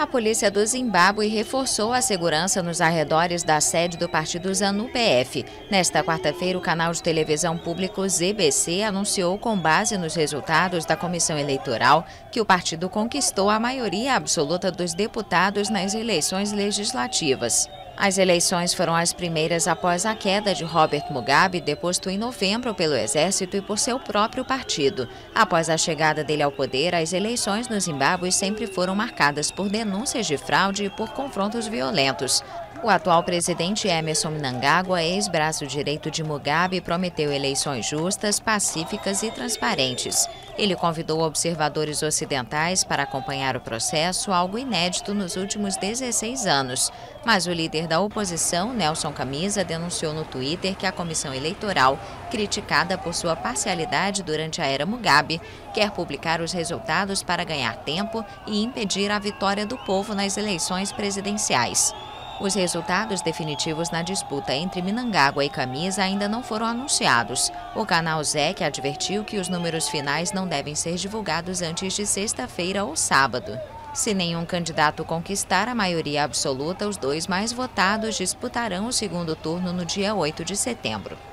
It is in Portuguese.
A polícia do Zimbábue reforçou a segurança nos arredores da sede do partido ZANU-PF. Nesta quarta-feira, o canal de televisão público ZBC anunciou, com base nos resultados da comissão eleitoral, que o partido conquistou a maioria absoluta dos deputados nas eleições legislativas. As eleições foram as primeiras após a queda de Robert Mugabe, deposto em novembro pelo exército e por seu próprio partido. Após a chegada dele ao poder, as eleições no Zimbábue sempre foram marcadas por denúncias de fraude e por confrontos violentos. O atual presidente Emmerson Mnangagwa, ex-braço direito de Mugabe, prometeu eleições justas, pacíficas e transparentes. Ele convidou observadores ocidentais para acompanhar o processo, algo inédito nos últimos 16 anos. Mas o líder da oposição, Nelson Chamisa, denunciou no Twitter que a comissão eleitoral, criticada por sua parcialidade durante a era Mugabe, quer publicar os resultados para ganhar tempo e impedir a vitória do povo nas eleições presidenciais. Os resultados definitivos na disputa entre Mnangagwa e Chamisa ainda não foram anunciados. O canal ZEC advertiu que os números finais não devem ser divulgados antes de sexta-feira ou sábado. Se nenhum candidato conquistar a maioria absoluta, os dois mais votados disputarão o segundo turno no dia 8 de setembro.